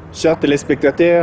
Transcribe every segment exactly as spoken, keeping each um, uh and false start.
Chers téléspectateurs,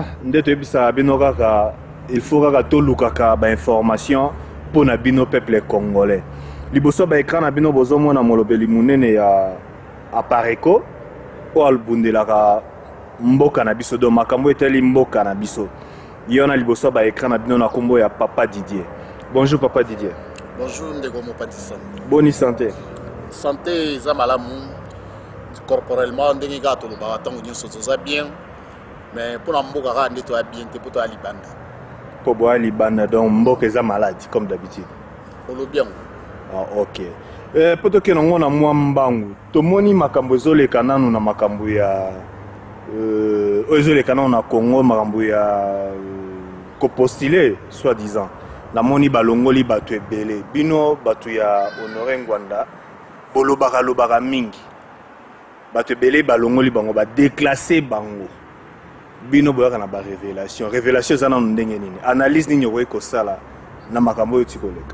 il faut que ba information pour le peuple congolais. Liboso ba écran na bino bozo mona molobeli munene ya apareko o albundelaka mboka na biso do makambo eteli mboka na biso. Yona liboso ba écran na bino na kombo ya Papa Didier. Bonjour Papa Didier. Bonjour Ndeko Mopatissa. Bonne santé. Santé za malamu corporellement ndenge ga to ba tango nyoso za bien. Mais pour l'amboka ga ndeto ya bien te poto alibanda. Pour boire libanda donc mboka za malade comme d'habitude. Pour le bien. Ah, ok. Eh, poto ke nango na mwa mbangu. Tomoni makambo ezoleka nanu na makambo ya euh ezoleka nanu na Congo makambo ya ko postuler soi-disant. La moni balongoli batu ebele. Bino batu ya Honoré Ngwanda bolobaka lobaka mingi. Batu ebele balongoli bango ba déclasser bango. Bino boyaka na ba révélation. Révélation zana ndenge nini. Analyse nini yokoyi kosala na makambo yotikoleka.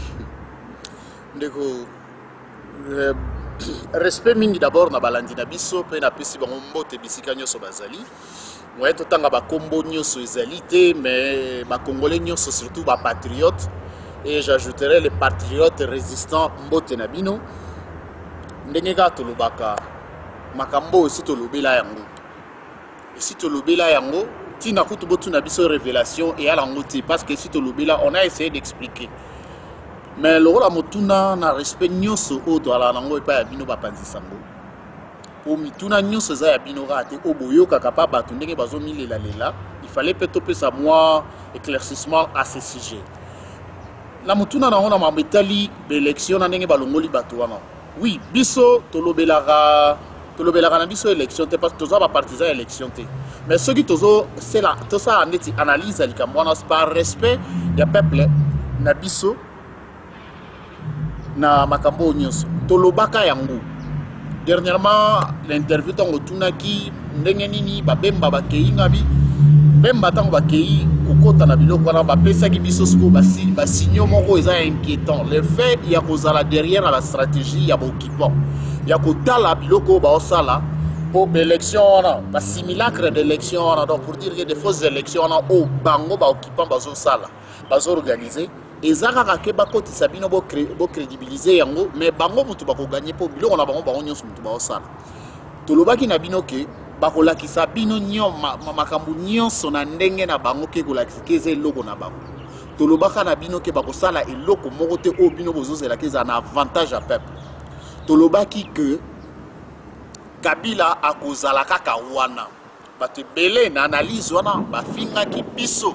Ndeko euh, respect mingi d'abord na balandi na biso pe na pesi bango mbote bisika nyoso bazali. Moi to tanga ba kombo nyoso ezali te mais ba congolais nyoso surtout ba patriotes et j'ajouterai les patriotes résistants mbote na bino. Ndenge ga to lobaka makambo aussi to lobela yango. Si tu l'obéla yango, tu n'as pas de na révélation et à l'angouti parce que si tu l'obéla, on a essayé d'expliquer. Mais le rôle à motuna na respect nyoso o do ala nango e pa ya bino ba panzi sango. O mituna nyoso za ya bino rate o boyo kaka pa batu ndenge bazo milela lela, il fallait peut-être ça moi éclaircissement à ce sujet. La motuna na ona mabetali élection na ndenge balongoli batu wana. Oui, biso to lobela ga le Bélaranabiso élection, parce que tous les partisans élection. Mais ce qui c'est là, tout ça en analyse par respect du peuple, Nabiso, na Makambo Nyos, Tolobaka Yango. Dernièrement, l'interview de Tunaki, Ndengenini, Babemba Bakei Nabi, Bemba Tango Bakei, Kokota Nabilo, Bapesa Gibiso, Bassigno Moro est inquiétant. Le fait, il y a derrière la stratégie, il y a Bokipon. Il y a Kotala Biloko Baosala pour l'élection, un simulacre d'élection, donc pour dire que des fausses élections au Bango occupant Bazo Sala, Bazo organisé. Et Zara Kebako Tisabino bo crédibiliser Yango, mais Bango Mutubako gagné pour Bilo, on a Bango Baron Nyos Mutubasala. Tolobaki Nabino ke, Bakola Kisabino Nyon, Makambu Nyon, son andenge na Bango Kegola Keze Logo na Bango. Tolobaka Nabino ke Bakosala et Loko Morote au Bino Bozo la Keza un avantage à peuple. Tolobaki que Kabila a kozala kaka wana bato belé na analyse wana ba finga ki biso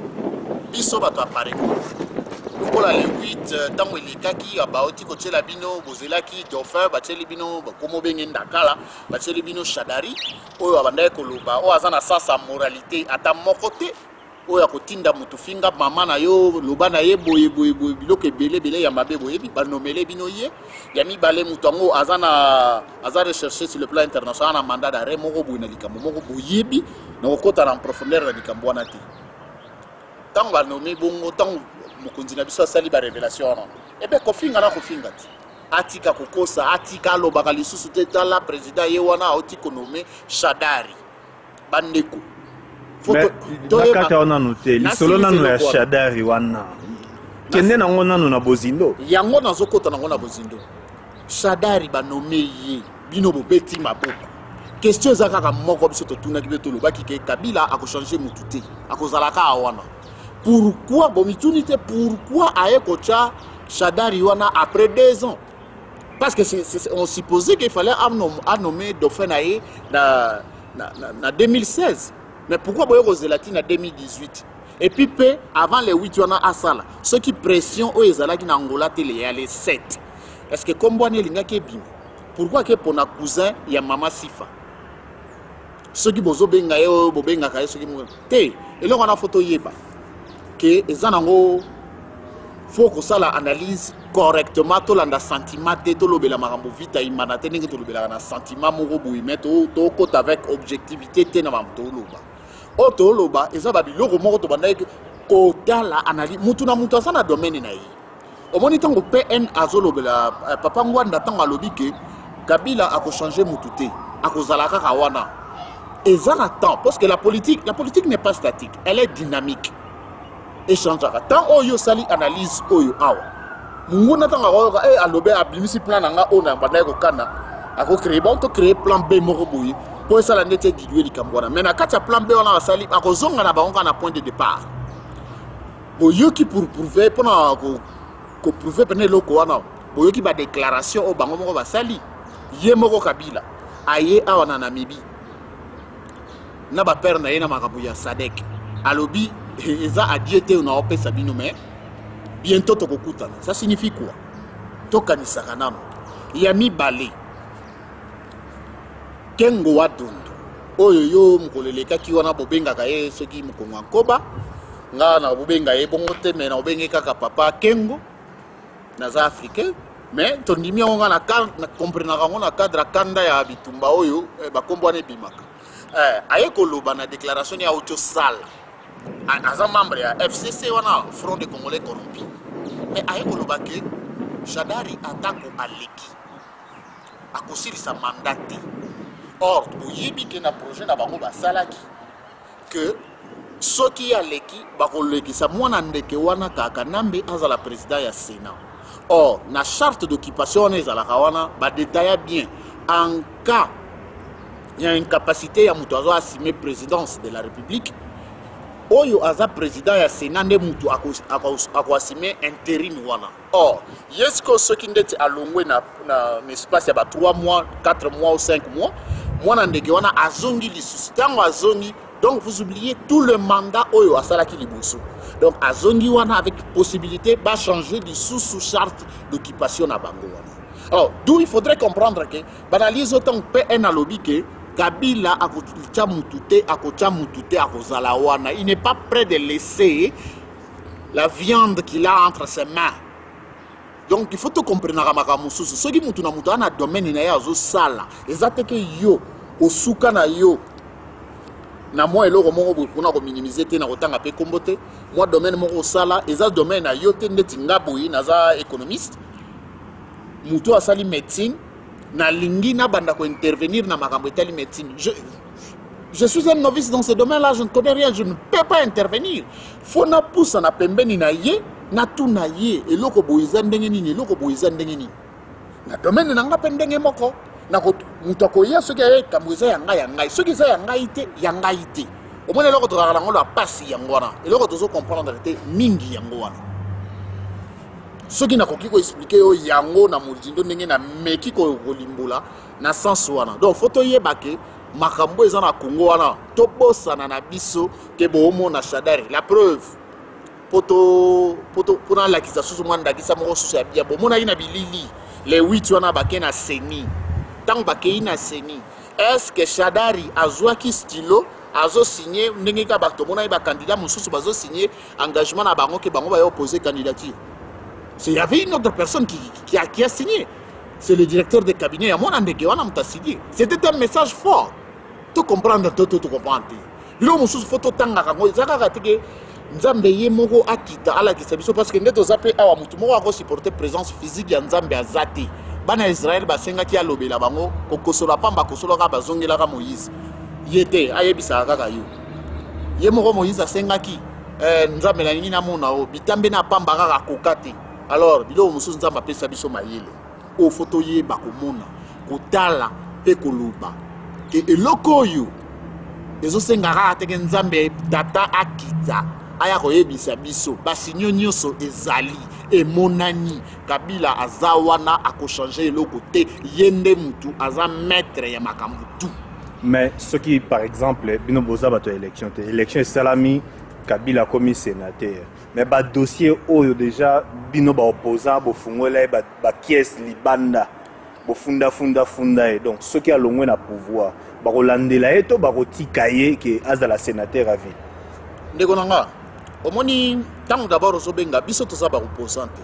biso bato apareko lokola le huit tango elekaki abaoti ko tshela bino bozelaki dauphin ba tsheli bino komo benge ndakala ba tsheli bino shadari oyo abandai koloba o azana sasa moralité ata mokote oyo akotinda mutu finga mama na yo loba na ye boye boye boye biloko ebele bele ya mabe boye bi banomele bino ye ya mibale mutu ango azana aza recherché sur le plan international na mandat d'arrêt moko boye na likambo moko boye bi na kokota na profondeur na likambo wana te tango banome bongo tango mokonzi na biso asali ba révélation wana ebe kofinga na kofinga te atika kokosa atika alobaka lisusu te tala président ye wana aoti konome Shadari bandeko. Mais bakata wana noté lisolo nanu ya Shadari wana kende nango nanu na bozindo yango nazokota nango na bozindo Shadari banome ye bino bobeti maboko question eza kaka moko biso totunaki be tolobaki ke Kabila akochanger mutu te akozalaka awana pourquoi bomituni te pourquoi aye kocha Shadari wana après deux ans parce que c'est, c'est, on supposait qu'il fallait nommer Dauphin Naye na na na deux mille seize. Mais pourquoi Boyo Zelatine en deux mille dix-huit? Et puis, avant les huit, on a Asala. Ceux qui pression aux Ezalaki en Angola, il y a les sept. Est-ce que comme Boane Linga qui est bien? Pourquoi que pour nos cousins, il y a Mama Sifa? Ceux qui bozo benga yo, bobenga kaye, ceux qui mouillent. Et là, on a photo yeba. Que Ezanango, faut que ça l'analyse correctement. Tout le sentiment, tout le bela marambo vita imanate, tout le bela sentiment, moro bouimet, tout côté avec objectivité, tenamam tout le bas. Oto loba ezaba biloko moko to banda ke kota la analyse mutu na mutu asana domaine na yi omoni tango P N azolobela papa Ngwanda tango alobi ke Kabila ako changer mutu te akozala kaka wana et ça attend parce que la politique la politique n'est pas statique, elle est dynamique et changeera tant oyo sali analyse oyo awa munguna tanga ko e alobe abimisi plan nga ona bana ko kana ako créer bon to créer plan B moko boyi pour ça la nete diluer likambwana mais na kati plan B on a sali ako zonga na bango na point de départ boyo qui pour prouver pendant ko ko prouver pendant loko wana boyo qui ba déclaration au bango moko ba sali ye moko Kabila aye awa na Namibie na ba père na ye na makambo ya Sadek alobi eza adiete na opé sabino mais bientôt tokokutana. Ça signifie quoi? Tokanisaka nano ya mibale kengo wa dondo oyo yo mukoleleka ki wana bobengaka ye soki mukongo nkoba nga na bobenga ye bongo te mais na obenge kaka papa kengo naza africain mais tondimi ngo na na comprendre ngo na cadre kanda ya bitumba oyo bakombo ane bimaka eh aye koloba na déclaration ya auto sale aza membre ya F C C wana Front des Congolais corrompus mais aye koloba ke Shadari atako aleki akosilisa mandat te. Or boyebi ke na projet na bango basalaki que soki aleki bakolekisa mwana ndeke wana kaka nambe azala président ya Sénat. Or na charte d'occupation wana ezalaka wana badétailla bien en cas il y a une capacité ya mutu azo assumer présidence de la République oyo aza président ya Sénat nde mutu ako assumer intérim wana. Or yesko soki ndeti alongwe na na espace ya ba trois mois quatre mois ou cinq mois mwana ndeke wana azongi lisusu tango azongi donc vous oubliez tout le mandat oyo asalaki liboso donc azongi wana avec possibilité ba changer lisusu sous charte d'occupation na bango wana. Alors d'où il faudrait comprendre que banalise autant P N alobi que Kabila akocha mutute akocha mutute akozala wana il n'est pas prêt de laisser la viande qu'il a entre ses mains. Donc il faut te comprendre makambo mususu soki mutu na mutu ana domaine na ya zo sala ezate ke yo osuka na yo na moi eloko moko bona ko minimiser te na kotanga pe kombote moi domaine moko sala eza domaine na yo te ndeti ngaboyi naza économiste mutu asali médecine na lingi na banda ko intervenir na makambo etali médecine je je suis un novice dans ce domaine là je ne connais rien je ne peux pas intervenir faut na poussa na pembeni na ye na tuna ye eloko boyiza ndenge nini eloko boyiza ndenge nini na domaine na nga pe ndenge moko na ko mutu akoya soki aye kamboza ya ngai ya ngai soki eza ya ngai te ya ngai te omona eloko tozalaka nango la pasi yango wana eloko tozo comprendre te mingi yango wana soki nakoki koexplike yo yango na molindo ndenge na meki kolimbola na sens wana donc faut toyeba ke makambo eza na Congo wana tobosana na biso ke boomona Shadari la preuve poto poto pona lakisa susu mwana ndakisa moko susu ya bia bomona ina bilili les huit wana bake na seni tant bake ina seni est-ce que Shadari azwaki stylo azo signé ndenge ka bato mona ba candidat mususu bazo signé engagement na bango ke bango ba opposer candidature. C'est il y avait une autre personne qui qui a, qui a signé. C'est le directeur de cabinet ya mona ndeke wana muta signé. C'était un message fort. Tout comprendre tout tout comprendre. Bilo mususu photo tanga kango zaka tike Nzambe ye moko akita ala kisabiso parce que ndeto zape awa mutu moko ako supporter présence physique ya Nzambe azati. Bana Israël basenga ki alobela bango kokosola pamba kosola ka bazongela ka Moïse. Yete ayebisa kaka yo. Ye moko Moïse asenga ki eh Nzambe na nini na mona o bitambe na pamba kaka kokate. Alors bilo mususu Nzambe apesa biso mayele. O photo ye bakomona kotala pe koluba. Ke eloko yo ezo senga ka teke Nzambe tata akita. Aya koyebisa biso basi nyonyoso ezali emonani Kabila azawana akochange eloko te yende mutu aza maître ya makambo tout. Mais ce qui par exemple bino boza bato élection te élection salami Kabila comme sénateur mais ba dossier oyo déjà bino ba opposant bo fungola ba ba pièce libanda bo funda funda funda et donc ce qui a longwe na pouvoir ba kolandela eto ba kotika ye ke azala sénateur à vie. Ndeko nanga omoni tant d'abord ozobenga biso to saba opposante.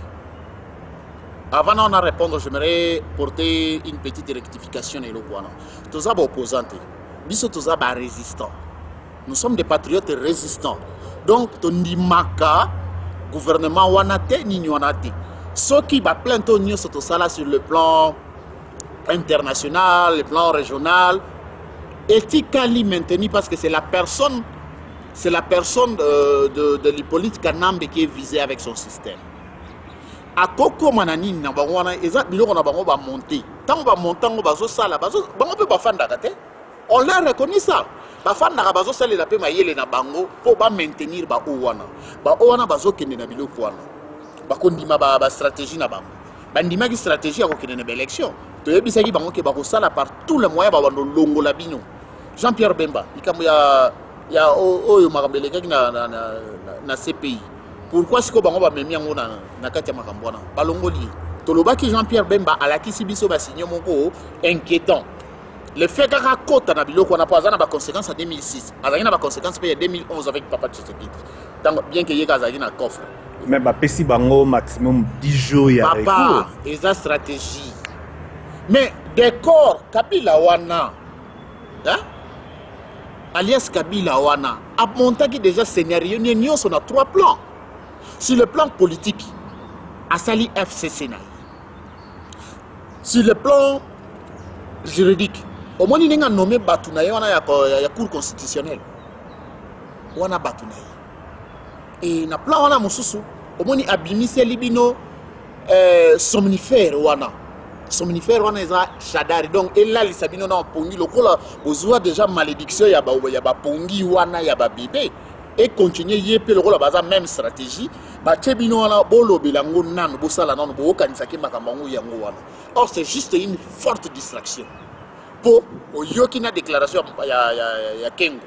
Avant d'en répondre, j'aimerais porter une petite rectification et le voilà. Tous les opposants, biso tous les résistants. Nous sommes des patriotes résistants. Donc, ton dimaka gouvernement wanate ni wanate. Ce qui va plein de nous sur le plan international, le plan régional, Etikali maintenu parce que c'est la personne, c'est la personne de, de, de l'Hippolyte Kanambe qui est visée avec son système. A Koko Manani, na bangwana, eza biloko na bango ba monter. Tant ba montant ba zo sala, ba zo bango pe ba fanda kate. On l'a reconnu ça. Ba fanda ka ba zo sala la pe mayele na bango pour ba maintenir ba owana. Ba owana ba zo kende na biloko wana. Ba kondima ba ba stratégie na bango. Ba ndima ki stratégie ko kende na ba élection. To yebisa ki bango ke ba ko sala par tous les moyens ba bando longo la bino. Jean-Pierre Bemba, il y a il y a oyo makambele kaki na na na C P I. Pourquoi si ko bango ba memi yango na na kati ya makambo na balongoli. Tolobaki Jean-Pierre Bemba alakisi biso ba signo moko inquiétant. Le fait kaka kota na biloko na pas na ba conséquences en deux mille six. Azaki na ba conséquences en deux mille onze avec Papa Tshisekedi. Donc bien que yeka azaki na coffre. Mais ba pesi bango maximum dix jours ya recours. Papa, eza stratégie. Mais décor Kabila wana. Hein? Alias Kabila wana a monté déjà scénario ni on a trois plans. Sur le plan politique, Asali F C C. Sur le plan juridique, au moins il y a nommé Batounaï, on a la cour constitutionnelle. On a Batounaï. Et na plan on a Moussoussou, au moins il y a Bimisé Libino somnifère wana. Somnifère wana eza Shadari. Donc et là les sabino na pongi lokola bozwa déjà malédiction ya ba ya ba pongi wana ya ba bébé et continuer yepé lokola baza même stratégie ba tebino wana bolo bilango nan bosala nan bo kanisa ke makambango yango wana. Or c'est juste une forte distraction. Po oyoki na déclaration ya ya ya Kengo.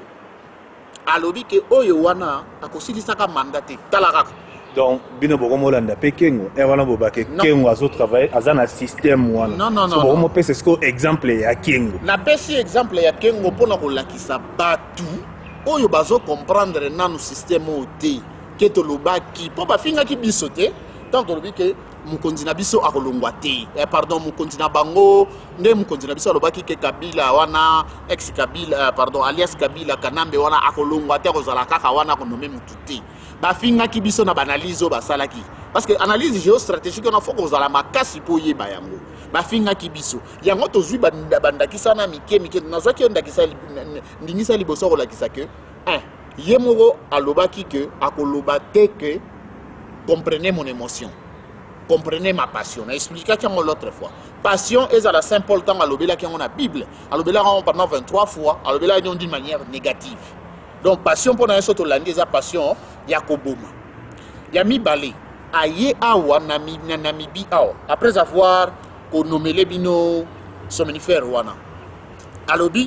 Alobi ke oyo wana akosilisa ka mandaté talaka. Donc, bino boko molanda pe Kengo, et voilà bobake Kengo azo travailler azana système wana. Non non non. So boko pe c'est ce exemple ya Kengo. Na pesi exemple ya Kengo pona ko lakisa batu oyo bazo comprendre nanu système ote ke to lobaki po ba finga ki bisote tant to lobi ke mukonzi na biso akolongwa te. Eh pardon mukonzi na bango nde mukonzi na biso alobaki ke Kabila wana ex Kabila pardon alias Kabila Kanambe wana akolongwa te kozala kaka wana ko nommer mutu te. Ba finga ki biso na banalizo ba salaki parce que analyse géostratégique on a faut kozala makasi po yeba yango ba finga ki biso yango to zui banda bandaki sana mike mike nazwa ki ondakisa ndingisa liboso ko lakisa que un yemoko alobaki que akoloba te que comprenez mon émotion, comprenez ma passion. Je expliqué l'autre fois. Passion est à la Saint-Paul tant à l'obéla qui a la Bible. À l'obéla pendant vingt-trois fois, à l'obéla d'une manière négative. Donc passion pour nous surtout l'année la passion Yakoboma. Yami Balé aye awa Namibie awa après avoir nommé les bino somnifère wana. Alobi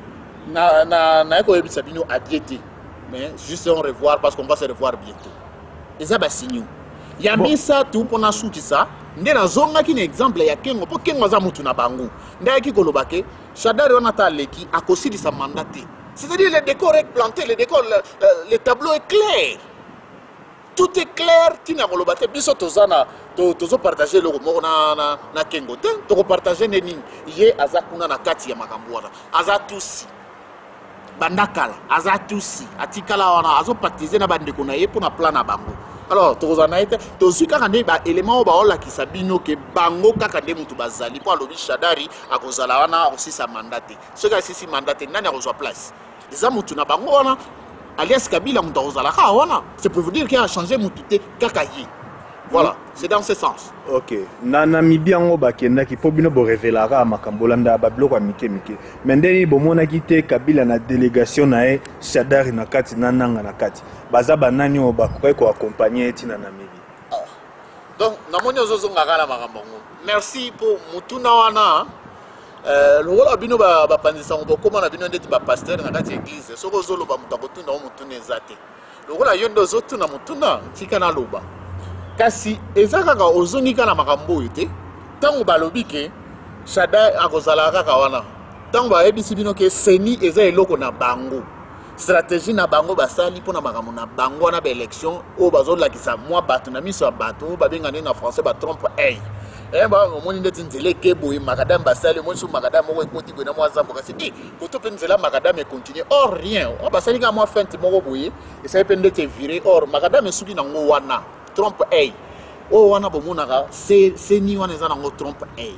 na na na eko ebisa bino a diété. Mais juste on revoir parce qu'on va se revoir bientôt. Et ça, c'est signe. Il y a mis ça tout pour nous soutenir ça. Nous avons un exemple. Il y a Kengo pour Kengo Zamutu na bangu. Nous avons dit que Shadari on a leki à cause de sa mandat. C'est-à-dire le décor est planté, le décor, le, le tableau est clair. Tout est clair. Tu n'as pas le bâti. Biso tozana, tozo partager le mot na na na Kengo. Tu partager les lignes. Hier azakuna na kati ya makambuana. Azatusi. Bandakala, azatusi, atikala wana, azo partiser na bande kuna ye pour na plan na bango. Alors, tozana ete, tozu kaka nde ba élément ba ola kisabino ke bango kaka nde mutu bazali pour alobi Shadari akozala wana aussi sa mandate. Ce gars ici mandate nani akozwa place. Eza mutu na bango wana alias Kabila mutu akozala ka wana. C'est pour vous dire qu'il a changé mutu te kaka ye. Voilà, c'est dans ce sens. Ok. Na Namibie ngo bakenda ki pobino bo révélara makambolanda ba bloko mike mike. Mendeni bo mona ki te Kabila na délégation na e Shadari na kati na nanga na kati. Baza banani o bakoy ko accompagner eti na Namibie. Ah. Donc na moni ozozo ngakala makambo. Merci pour mutuna wana. Euh le rôle bino ba ba pandisa ngo comment na bino ndeti ba pasteur na kati église. Soko zolo ba mutakotuna o mutune zate. Le rôle yondo zotu na mutuna tika na loba. Kasi ezaka ozonika na makambo yote tango balobi ke Shadari akozala kaka wana tango ba ebisi bino ke seni eza eloko na bango stratégie na bango basali pona makambo na bango na ba élection o bazolakisa mwa bato na miso ya bato babenga na français ba trompe hey eh ba omoni ndeti nzele ke boye makadam basali mo su makadam moko ekoti ko na mwa zambo kasi di koto pe nzela makadam e continuer or rien o basali ka mwa fente moko boye et ça peut ndete virer or makadam esuki na ngo wana trompe hey oh wana bomonaka c'est c'est ni wana eza nango trompe hey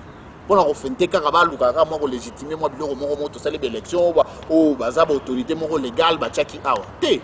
pour la refenter kaka ba lukaka moko légitimer moi biloko moko moto sali élection o baza ba autorité moko légale ba tchaki awa te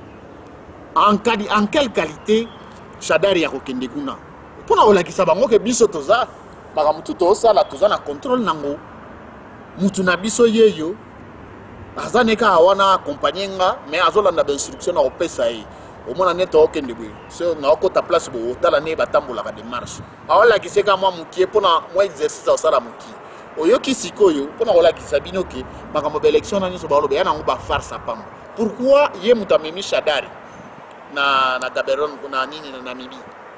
en quali en quelle qualité Shadari ya kokende kuna pour na olakisa bango ke biso toza baka mutu to sala toza na contrôle nango mutu na biso yeyo azaneka awana accompagner nga mais azolanda ba instruction na opesa yi au moins net okende boy so na okota place bo tala ne batambola ka démarche awala kiseka moi mukie pona moi exercice au sala mukie oyoki sikoyo pona wala kisabino ke makambo ba élection na nso ba lobe yana ngo ba farsa pam pourquoi ye mutamemi Shadari na na Gaborone kuna nini na Namibie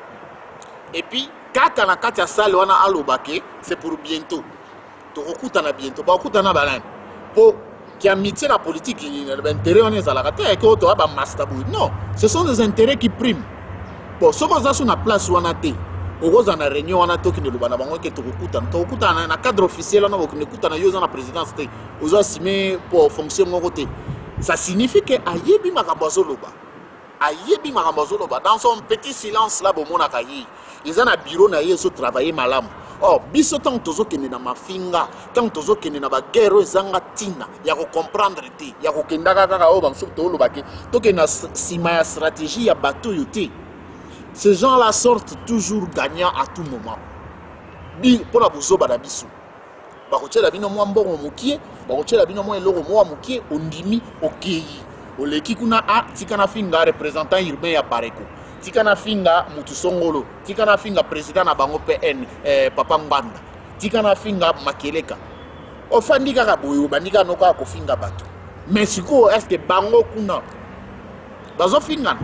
et puis kaka na kati ya salle wana alobake c'est pour bientôt to okutana bientôt ba okutana balani po qui a mis la politique, l'intérêt on est à la rate, et que tu as un master. Non, ce sont des intérêts qui priment. Bon, ce qu'on a sur la place où on a été, au rose en a réunion, on a tout qui ne le banaba, qui est au Koutan, au Koutan, un cadre officiel, on a au Koutan, on a la présidence, aux assimés pour fonctionner mon côté. Ça signifie que Ayebi Marambazoloba, Ayebi Marambazoloba, dans son petit silence là, bon, mon akayi, ils ont un bureau, ils ont travaillé malam. Oh, biso tant tozo kene na mafinga, tant tozo kene na ba guerre ezanga tina, ya ko comprendre te, ya ko kenda kaka o bamsu to lo baki, to ke na sima ya stratégie ya bateau yote. Ces gens-là sortent toujours gagnants à tout moment. Bi pour la bozo bada biso. Ba ko tshela bino mo mbongo mukie, ba ko tshela bino mo eloko mo mukie ondimi okeyi. Oleki kuna a tikana finga représentant urbain ya Pareko. Tikana finga mutu songolo, tikana finga président na bango P N eh, Papa Mbanda, tikana finga Makeleka. Ofandi kaka boyo bandika noka ko finga bato. Mais siko est-ce que bango kuna bazo finga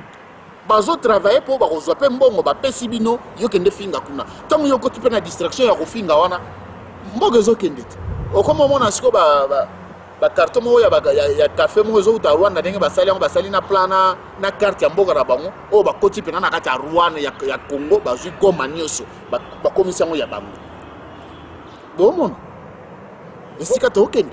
bazo travailler pour ba kozwa pe mbongo ba pesi bino yo kende finga kuna. Tango yo ko tipe na distraction ya ko finga wana mbogo zo kende. Okoma mona siko ba, ba ba carton mo ya ba ya café mo zo ta Rwanda ndenge basali yango basali na plana na carte ya mboka na bango o ba koti pena na kati ya Rwanda ya, ya Congo bazui goma nyoso ba, ba commission ya bango bomon esika to okende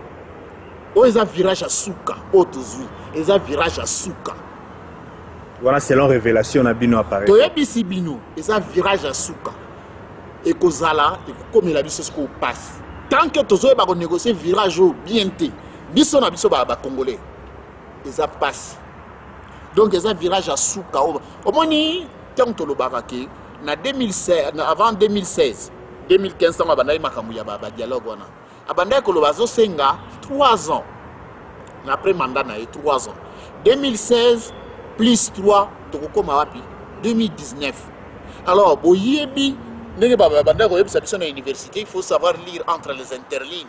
o eza virage à suka o tozui eza virage à suka wana selon révélation na bino apparaît to yebisi bino eza virage à suka et kozala et comme la biso ce qu'on passe. Tant que tu as négocié virage bien té, biso na biso ba congolais, ils passent. Donc ils ont virage à souka. Au moins ni tant que le barake na deux mille seize, avant deux mille seize, deux mille quinze on a bandai makamu ya ba dialogue wana. Abandai ko lo bazo senga trois ans. Après mandat na trois ans. deux mille seize plus trois to ko wapi deux mille dix-neuf. Alors boyebi il faut savoir lire entre les interlignes.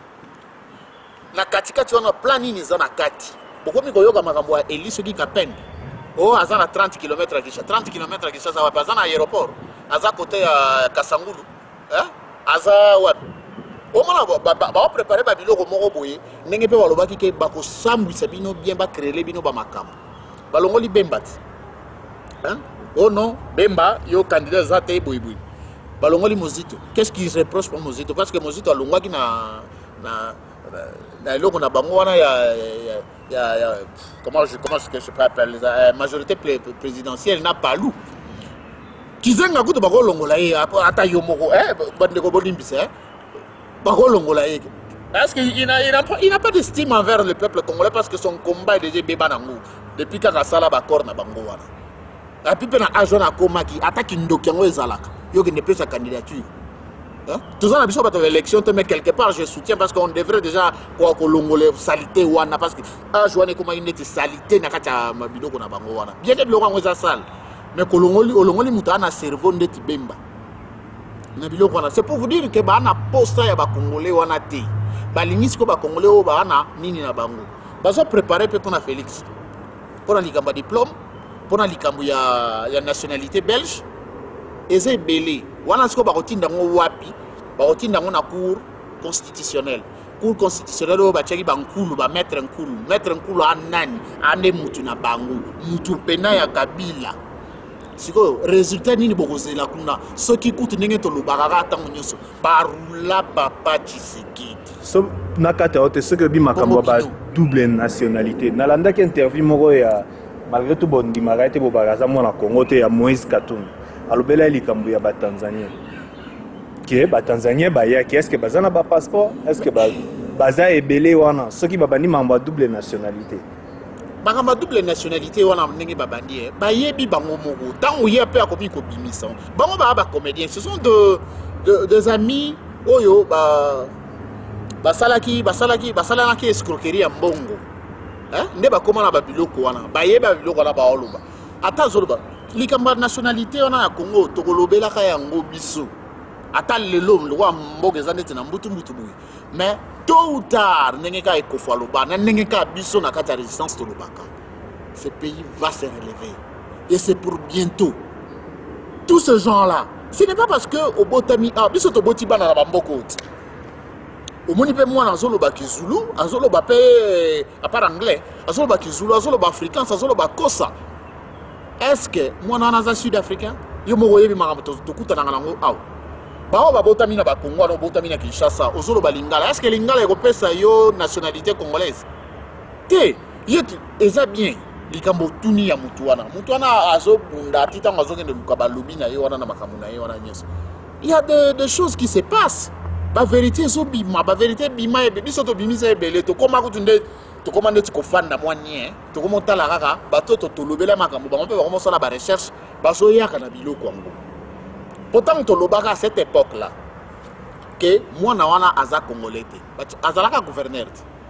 Na katika tu na plani ni zana kati. Bokomi koyoka makambo ya Eliso di Kapende. Oh azana trente kilomètres kisha trente kilomètres kisha za wapi azana aéroport. Aza côté ya Kasangulu. Hein? Aza wapi? O mona ba ba préparer ba biloko moko boye. Ndenge pe balobaki ke bako sambwisa bino bien ba créer bino ba makambo. Balongoli Bembati. Hein? Oh non, Bemba yo candidat za te boy boy. Balongoli Mozito. Qu'est-ce qu'ils reprochent pour Mozito? Parce que Mozito a longwa qui na na na loko na bango wana ya ya ya comment je comment je peux appeler la majorité présidentielle n'a pas loup. Kizenga kuto bako longola ye ata yo moko eh bande ko bolimbisa eh bako longola ye. Parce qu'il n'a il n'a pas il n'a pas d'estime envers le peuple congolais parce que son combat est déjà beba nango depuis kaka sala ba corps na bango wana. A pipe na agent na komaki attaque ndoki yango ezalaka. Yo qui ne peut sa candidature. Hein? Tout ça, on a besoin de l'élection, mais quelque part, je soutiens parce qu'on devrait déjà quoi que l'on salité ou ana parce que ah je vois comment il était salité na kacha mabido ko na bango wana. Bien que l'on eza sale, mais que l'on l'on li mutana cerveau ndeti bemba. Na biloko wana, c'est pour vous dire que ba na posta ya ba congolais wana te. Ba lingisi ko ba congolais o ba na nini na bango. Ba so préparer pe pour Félix. Pour likamba diplôme, pour likambu ya ya nationalité belge. Eze belé wana siko bakotinda ngo wapi bakotinda ngo na cour constitutionnelle cour constitutionnelle o bachaki bankulu ba mettre nkulu mettre nkulu anani ane mutu na bangu mutu pena ya Kabila siko résultat nini bokozela kuna soki kutu ndenge to lobaka tango nyoso barula papa Tshisekedi so nakata ote seke bi makambo ba double nationalité nalanda ki interview moko ya malgré tout bon dimaraite bo baraza mona Congo te ya Moïse Katumbi alobela likambo ya ba Tanzania que ba Tanzanie ba ya qui est-ce que bazana ba passeport est-ce que ba baza ebele wana ceux qui ba bani mamba double nationalité bakamba double nationalité wana ndenge babandi ba yebi bango moko tango ye pe akomi ko bimisa bango ba ba comédiens ce sont de, de des amis oyo ba basalaki basalaki basalaki escroquerie ya mbongo hein nde ba komana ba biloko wana ba yeba biloko wana ba oloba ata zoloba likamba nationalité wana ya Congo tokolobela ka yango biso ata lelo mlwa mboga ezandete na mbutu mbutu buyi mais tôt ou tard ndenge ka ekofwa loba na ndenge ka biso na kata résistance to lobaka ce pays va se relever et c'est pour bientôt tous ces gens là ce n'est pas parce que au botami ah biso to boti bana na bamboko au moni pe moi na zoloba kizulu azoloba pe à part anglais azoloba kizulu azoloba africain azoloba kosa est-ce que moi na naza sud-africain yo mo yebi makambo to kutana nango aw bao babota mina ba Congo no bota mina Kinshasa ozolo ba lingala est-ce que lingala ekopesa yo nationalité congolaise te yet eza bien likambo tuni ya mutu wana mutu wana azo bunda titanga azo kende lukaba lobina yo wana na makambo na yo wana nyeso il y a de des choses qui se passent ba vérité zo bima ba vérité bima e biso to bimisa e belé to koma kutunde to komande ti ko fanda moanie to komonta la kaka bato to to lobela makambo ba mpe ba komonsa la ba recherche ba zo yaka na biloko ngo. Pourtant, to lobaka à cette époque-là, que moi na wana aza congolais, azalaka gouverneur.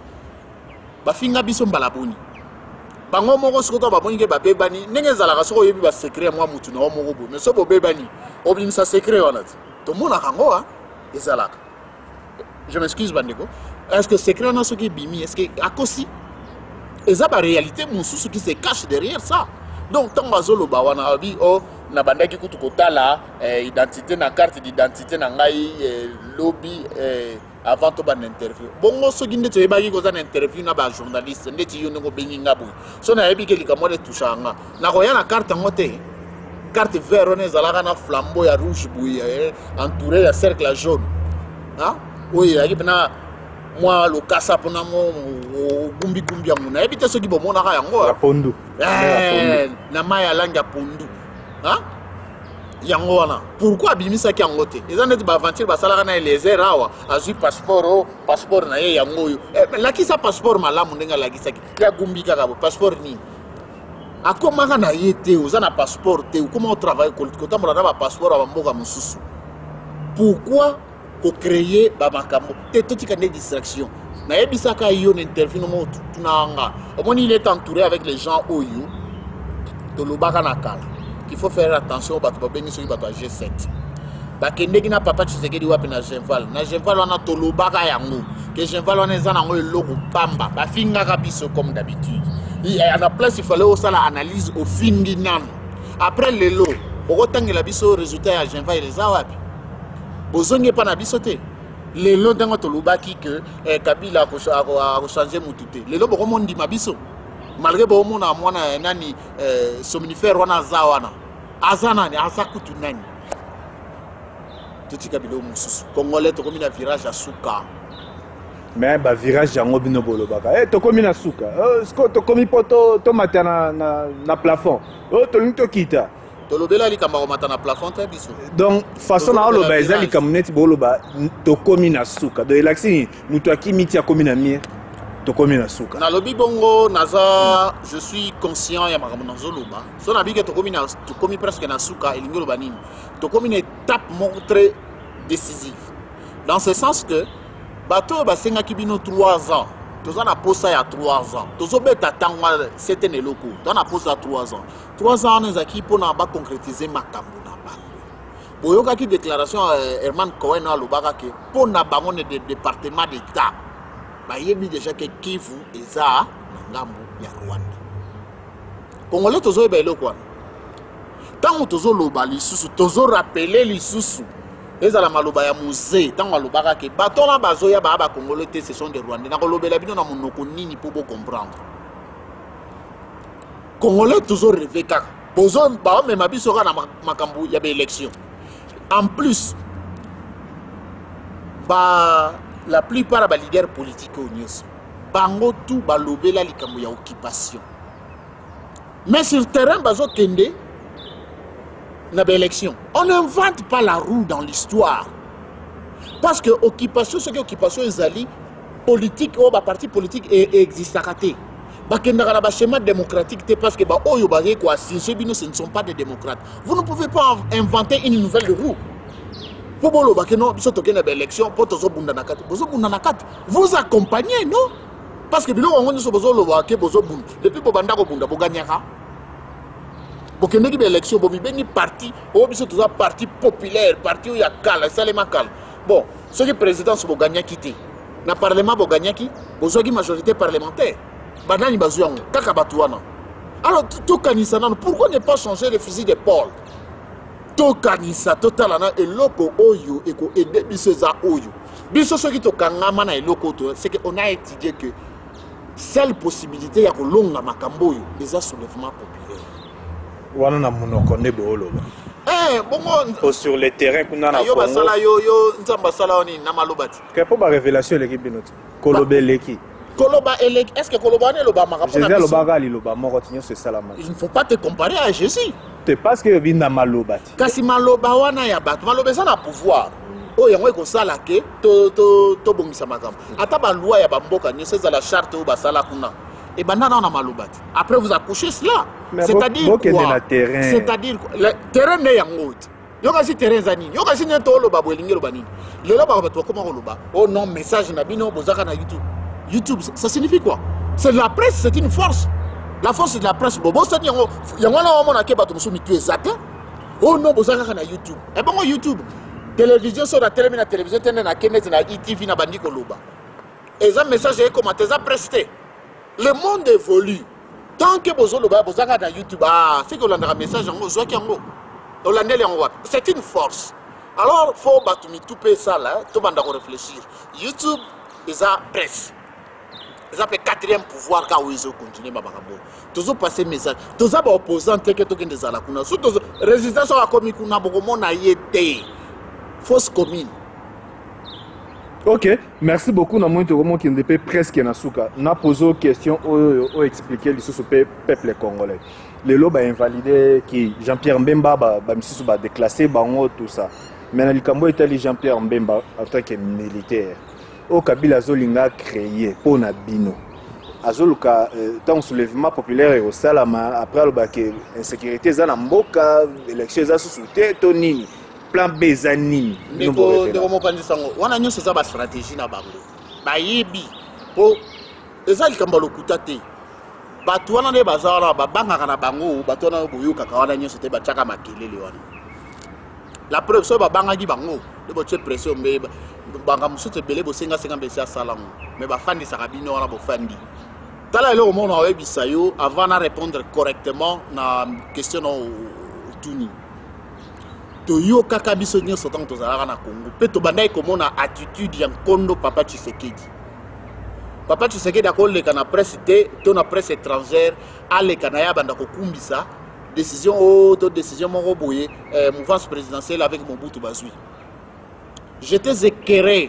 Ba finga biso mbalaboni. Bango moko sikoto ba bonike ba bebani, ndenge zalaka soko yebi ba secret moi mutu na moko bo. Mais so bo bebani, obimisa secret wana. To mona kango a ezalaka. Je m'excuse bandeko. Est-ce que secret na soki bimi, est-ce que akosi eza ba réalité mususu qui se cache derrière ça. Donc tant bazolo ba wana abi oh na bandaki kutu kotala eh, identité na carte d'identité na ngai eh, lobby eh, avant to ban interview bongo so ginde to yebaki ko za na interview na ba journaliste ndeti yo ngo bengi ngabo so na yebi ke likamo de tushanga na ko ya na carte ngote carte vert on ezalaka na flambeau ya rouge bouille eh, entouré ya cercle jaune hein oui yaki na moi le kasa pona mo gumbi gumbi yango na yebi te so ki bomona ka yango la pondu eh na maya langa pondu. Hein? Yango wana. Pourquoi bimisa ki yango te? Eza neti ba aventure ba salaka na les erawa, azu passeport o, passeport na ye yango yo. Eh, la ki sa passeport malamu ndenga la ki sa ki. Ya gumbi kaka bo passeport ni. Akoma kana yete oza na passeport te, comment on travaille kota mo na ba passeport ba mboka mususu. Pourquoi ko créer ba makambo? Te totika ne distraction. Na yebisa ka yo n'interview no mo tunanga. Omoni il est entouré avec les gens oyo. To lobaka na kala. Il faut faire attention bato babengi soki bato G sept. Bakendeki na papa Tshisekedi wapi na Genval. Na Genval wana tolobaka yango. Que Genval wana eza nango eloko pamba. Bafingaka biso comme d'habitude. Il y a la place il fallait aussi la analyse au fingi nano. Après le lot, okotangela biso résultat ya Genval eza wapi. Bozonge pa na biso te. Le lot ntango tolobaki que eh, Kabila a changer mutu te. Le lot boko ndima biso. Malgré bon mon amona nani euh, somnifère wana zawana azana ni azakutu nani tuti kabilo mususu congolais to komi na virage asuka mais ba virage yango bino bolo baka eh to komi na suka eh sko to komi poto to matana na na plafond oh to linto kita to lobela li kamba mata na plafond ta biso donc façon na loba ezali kamuneti bolo ba to komi na suka do elaxi mutu akimiti akomi na mie. Na lobi bongo naza je suis conscient ya makambo na zoloba so na bike to komi na to komi presque na suka elingi loba nini to komi une étape très décisive dans ce sens que bato ba senga kibino trois ans toza na posa ya trois ans tozo beta tangwa c'était ne loko to na posa trois ans trois ans on ezaki pona ba concrétiser makambo na bango boyoka ki déclaration euh, Herman Cohen na lobaka ke pona bango ne de département d'état. Bah, il y a déjà que Kivu et ça, Ngambo, ya Rwanda. Congolais, tozo ebelo quoi. Tant que tozo loba li susu, tozo rappeler li susu. Les ala maloba ya musée, tant que loba ke bato la bazo ya ba ba Congolais ce sont des Rwandais. Na koloba la bino na monoko nini pour comprendre. Congolais tozo rêver kaka. Bozo ba même abiso na makambu ya ba élection. En plus, bah la plupart des leaders politiques au Nios, bango tout balobela likambo ya occupation. Mais sur le terrain, bazo kende na ba élection. On n'invente pas la roue dans l'histoire. parce que occupation ce qui occupation ezali politique ou ba parti politique et existe raté bakenda na ba schéma démocratique te parce que ba oyo ba ko assigner bino ce ne sont pas des démocrates. Vous ne pouvez pas inventer une nouvelle roue. Pour bolo ba que non biso tokena ba élection pour tozo bunda na kati bozo bunda na kati vous accompagnez non parce que bino on so bozo lo ba ke bozo bunda depuis bo banda ko bunda bo gagnaka bokende ki ba élection bo mi bengi parti o biso toza parti populaire parti o ya kala salema kala bon ce qui président so bo gagnaki te na parlement bo gagnaki bozo ki majorité parlementaire banani bazu yango kaka batu wana alors to kanisa nano pourquoi ne pas changer le fusil d'épaule to kanisa totalana eloko oyo eko aider biso za oyo biso soki to kangama na eloko to c'est que on a étudié que seule possibilité ya kolonga makambo oyo eza soulèvement populaire wana na monoko ne bolo eh bongo sur le terrain kuna na yo basala yo yo nzamba sala oni na malobati que pour ba révélation l'équipe binoti kolobeleki Koloba elek, est-ce que Koloba ne loba marapo na Jésus loba gali loba morotinyo c'est ça la mal. Il ne faut pas te comparer à Jésus. C'est parce que binda malobati. Kasi maloba wana ya batu, maloba ça na pouvoir. Oh yango eko sala ke to to to bongisa makambo. Ata ba loi ya bamboka ni c'est la charte ou ba sala kuna. Et banda na malobati. Après vous accouchez cela. C'est-à-dire quoi? C'est-à-dire le terrain ne yango. Yo kasi terrain zani. Yo kasi ne to loba bolingi loba nini. Le loba ba to comment loba. Oh non message na bino bozaka na YouTube. YouTube, ça signifie quoi? C'est la presse, c'est une force. La force de la presse. Bobo, c'est yango. Yango na wamo na keba to musumi tu exact. Oh non, bozaka na YouTube. Eh bon YouTube. Télévision sur la télévision, la télévision tene na kenet na I T V na bandi ko loba. Et ça message est comment t'es presté. Le monde évolue. Tant que bozo loba bozaka na YouTube, ah, c'est que l'on a un message yango zo ki yango. Holandais yango. C'est une force. Alors faut batumi tout pe ça là, tout banda ko réfléchir. YouTube is a presse. Ils appellent quatrième pouvoir quand ils ont continué ma bagambo. Tous ont passé message. Tous ont opposant que tout qui des alakuna. Surtout résistance à la commune qu'on a beaucoup mon aïeté. Fausse commune. Ok, merci beaucoup. Nous avons comment qui ne peut presque na souka. Na posé une question ou expliquer les sous peuple congolais. Le lot a invalidé qui Jean-Pierre Mbemba ba ba misisu ba déclassé bango tout ça. Mais na likambo itali Jean-Pierre Mbemba en tant que militaire. Au Kabila Zolinga créé pour Nabino. Azoluka tant soulèvement populaire et au Salama après le bac insécurité zana mboka élection za sous-souté tonini plan bezani. Mais ko de mo pandi sango wana nyo ça ba stratégie na bango. Ba yebi po ezali kamba lokuta te. Batu wana ne bazara ba banga kana bango batu wana boyoka ka wana nyo te ba chaka makelele wana. La preuve so ba banga gi bango de bo che pression me banga musutu belé bo senga senga besi asalango mais ba fandi sakabino wana bo fandi tala ele omo na webisa yo avant na répondre correctement na question no tuni to yo kaka biso nyoso tant to zalaka na Congo pe to bandai komona attitude ya Nkondo Papa Tshisekedi Papa Tshisekedi akoleka na presse te to na presse étrangère aleka na ya banda ko kumbisa décision o to décision moko boye euh, mouvance présidentielle avec Mobutu Bazui. J'étais éclairé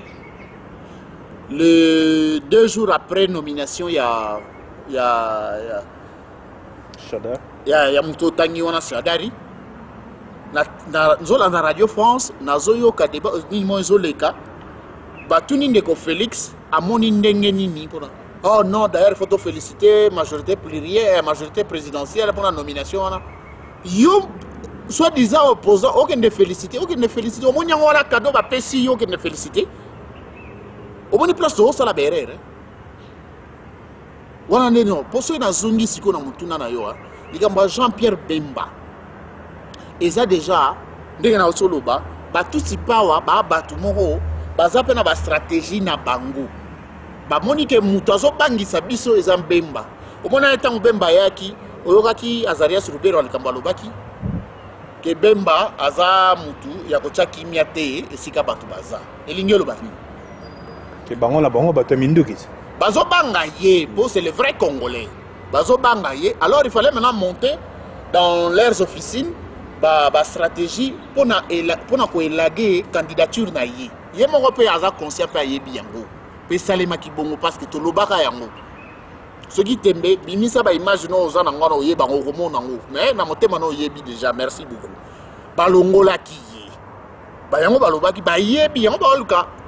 le deux jours après nomination, il y a il y a Chadar. Il y a il y a Mouto Tangi wana Chadari. Na na zola na Radio France, na zoyo ka débat ni mo zoleka. Batuni ndeko Félix amoni ndenge nini pona. Oh non, d'ailleurs il faut te féliciter majorité plurielle, majorité présidentielle pour la nomination wana. Yo soit disant opposant, aucun de félicité, aucun de félicité. Au moins, il y a un cadeau, il y a aucun de félicité. Au moins, il y a place de la berre. Voilà, non. Pour ceux qui ont zungi, si on a moutou na yo, il y a Jean-Pierre Bemba. Et ça déjà, dès qu'on a aussi le bas, bah tout si pas wa, bah bah tout moro, bah ça peut na ba stratégie na bango. Bah monique moutou, so bangi sa biso ezam Bemba. Au moins, il y a un Bemba yaki, oyokaki Azarias Rubero alikambalo baki. Que Bemba aza mutu ya kocha kimia te esika batu baza elingelo bani que bango la bango batu mindukis bazo banga ye bo c'est le vrai congolais bazo banga ye alors il fallait maintenant monter dans leurs officines ba ba stratégie pour na pour na ko élaguer candidature na ye ye moko pe aza conscient pe yebi yango pe salema ki bongo parce que to lobaka yango ce qui tembe bimisa ba image no ozana ngwana oyeba ngo komona ngo mais na motema no yebi déjà merci beaucoup balongola ki ye ba yango balobaki ba yebi yango ba luka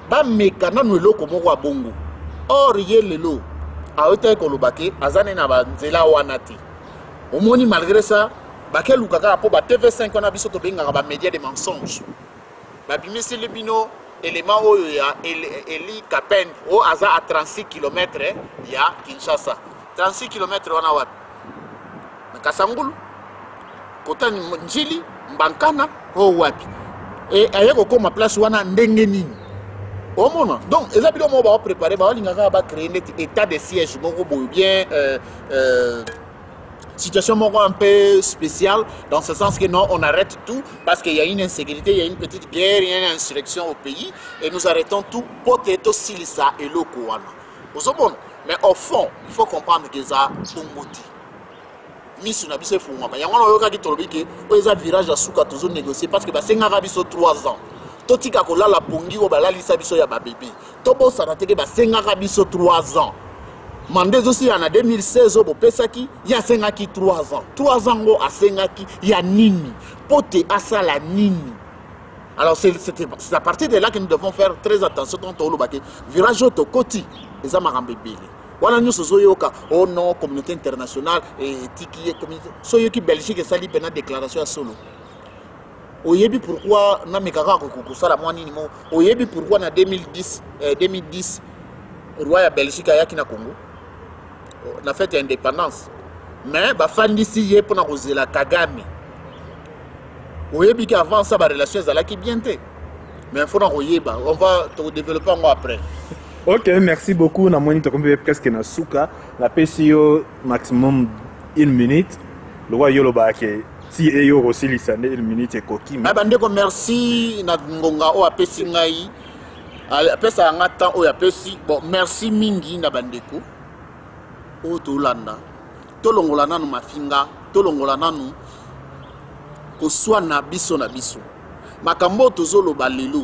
ba mekana no eloko moko bongo. Or ye lelo a ete kolobake azane na ba nzela wana te. Omoni malgré ça bake lukaka po ba T V cinq on a biso to benga ba média de mensonges. Ba bimisi le bino élément oyo ya Eli Kapen o aza à trente-six kilomètres ya Kinshasa. trente-six kilomètres wana wapi? Na Kasangulu. Kota Njili, Mbankana o wapi? Et ayeko koma place wana ndenge nini? Omona. Donc eza bilo mo ba préparer ba lingaka ba créer net état de siège moko bien euh euh situation un peu spéciale, dans ce sens que non, on arrête tout parce qu'il y a une insécurité, il y a une petite guerre, il y a une insurrection au pays et nous arrêtons tout pour être silisa et le Kouana. Mais au fond, il faut comprendre que ça un motif. Miss na biso fuma ba yango na yoka ki tolobi ke o eza virage à souka toujours négocier parce que ba senga biso trois ans. Totika ko la la pongi o ba la lisa biso ya ba bébé. To bo sana teke ba senga biso trois ans. Mandez aussi en deux mille seize au Pesaki, il y a cinq trois ans. trois ans à cinq il y a Nini. Pote à ça la Nini. Alors c'est à partir de là que nous devons faire très attention quand on le virage au Koti. Les Amarambe Bélé. Voilà nous sommes au nom communauté internationale et Tiki communauté. Soyo qui Belgique et Sali Pena déclaration à solo. Oyebi pourquoi na mekaka ko sala mwa nini mo. Oyebi pourquoi na deux mille dix deux mille dix roi ya Belgique ayaki na Congo. On a fait indépendance. Mais bah fandisi yé pour na kozela Kagame. Oyebi ki avant ça ba relation zala ki bienté. Mais il faut na oyeba, on va te développer encore après. OK, merci beaucoup. Na moni to kombe presque na suka, la P C O maximum une minute. Le roi yolo ba ke si e yo aussi lisane une minute et koki. Mais bande ko merci na ngonga o apesi ngai. Apesa nga temps o apesi. Bon, merci mingi na bandeko. O tolanda tolongola nanu mafinga tolongola nanu koswa na biso na biso makambo tozolo balelo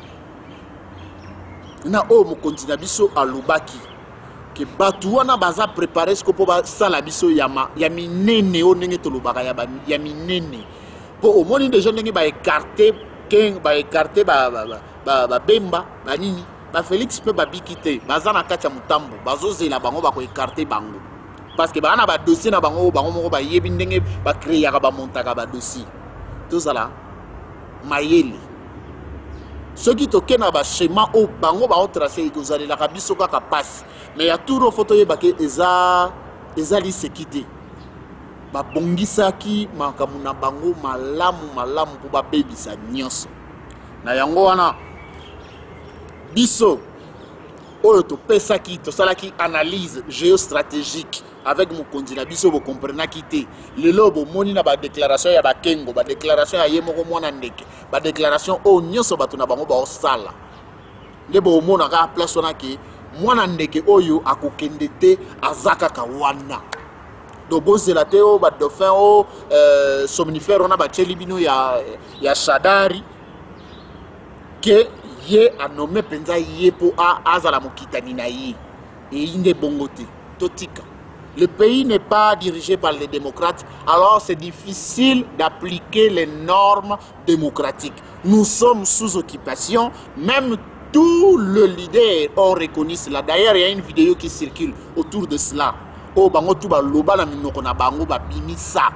na o mokonzi na biso alobaki ke batu wana baza préparer ce ko po ba sala biso ya ma ya minene o ndenge tolobaka ya ba ya minene po au moni des gens ndenge ba écarter ken ba écarter ba ba ba ba bemba ba nini ba Félix peut ba bikité baza na kati ya mutambo bazozela bango ba ko écarter bango parce que ba na ba dossier na bango bango moko ba yebi ndenge ba créer ka ba montaka ba dossier tout ça là mayele ceux qui toke na ba schéma o bango ba tracer ko zalela ka biso ka passe mais ya touro photo ye ba ke eza eza li sécurité ba bongisaki makamuna bango malamu malamu po ba bebisa nyonso na yango wana biso oyo to pesaki to salaki analyse géostratégique avec mon candidat biso bo comprendre kité le lobo moni na ba déclaration ya ba kengo ba déclaration ya yemoko mwana ndeke ba déclaration o nyonso bato na bango ba osala le bo mona ka place wana ki mwana ndeke oyo akokende te azaka ka wana do bozela te o ba dauphin o euh, somnifère on a ba chelibino ya ya Shadari que ye a nommé penza ye po a azala mokitani na ye et inde bongote totika. Le pays n'est pas dirigé par les démocrates, alors c'est difficile d'appliquer les normes démocratiques. Nous sommes sous occupation, même tous les leaders ont reconnu cela. D'ailleurs, il y a une vidéo qui circule autour de cela. Oh, bango tu ba loba na minoko na bango ba bimisa.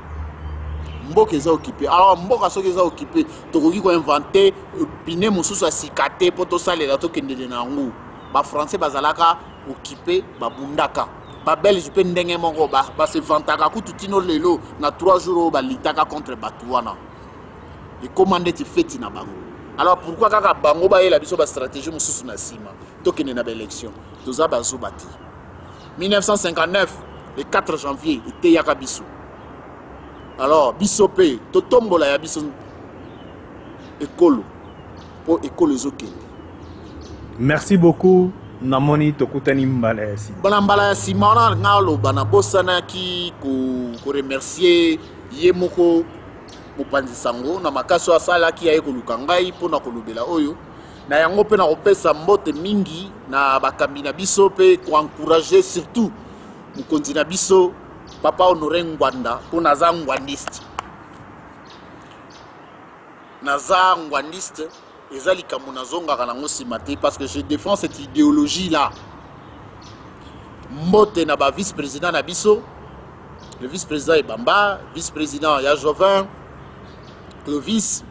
Mboka eza occupé. Alors mboka soki eza occupé, tokoki ko inventer pine mosusu asikate po to salela to kendele na ngo. Ba français bazalaka occupé ba bundaka. Ba belge pe ndenge mongo ba ba se vantaka ku tutino lelo na trois jours ba litaka contre Batuana. Les commandés ti feti na bango. Alors pourquoi kaka bango ba yela biso ba stratégie mosusu na sima to kende na ba élection. Toza ba zo bati. mille neuf cent cinquante-neuf le quatre janvier était yaka biso. Alors bisope to tombola ya biso ekolo po ekolo zokende. Merci beaucoup. Namoni tokutani mbala ya sima. Bana mbala ya sima na ngalo bana bosana ki ko ko remercier yemoko mopanzi sango na makaso asala ki aye koluka ngai pona kolubela oyo na yango pe na kopesa mbote mingi na bakambi na biso pe ko encourager surtout mokonzi na biso Papa Honoré Ngwanda pour naza ngwandiste naza ngwandiste ezali kamuna zonga kana ngosimate parce que je défends cette idéologie là. Mbote na ba vice-président na biso, le vice-président Ebamba, vice-président ya Jovin, Clovis,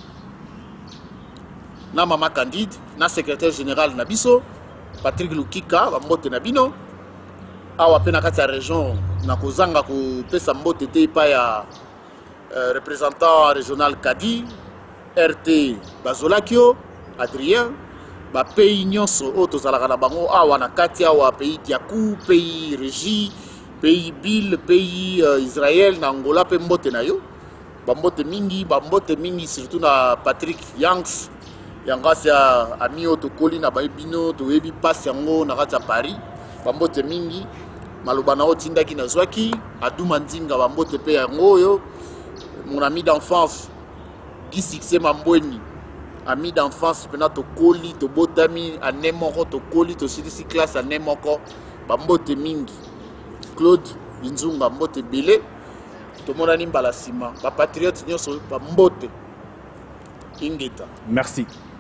na mama Candide, na secrétaire général na biso, Patrick Lukika, ba mbote na bino. Awa pe na kati ya région na kozanga ko pesa mbote te pa ya euh, représentant régional Kadi, R T Bazolakio, Adrien, ba pays nyonso o tozalaka na bango awa na kati awa pays Diakou, pays Régie, pays Bill, pays euh, Israël na Angola pe mbote na yo. Ba mbote mingi, ba mbote mingi surtout na Patrick Yanks, yangasi ya ami o tokoli na baibino to yebi passe yango na kati ya Paris. Ba mbote mingi maloba na otindaki na zwaki aduma nzinga ba mbote pe yango yo. Mon ami d'enfance Guy Succès Mambweni, ami d'enfance pena to koli to botami anemoko to koli to silisi classe anemoko ba mbote mingi. Claude Binzunga mbote belé to monani mbala sima ba patriote nyonso ba mbote ingeta. Merci.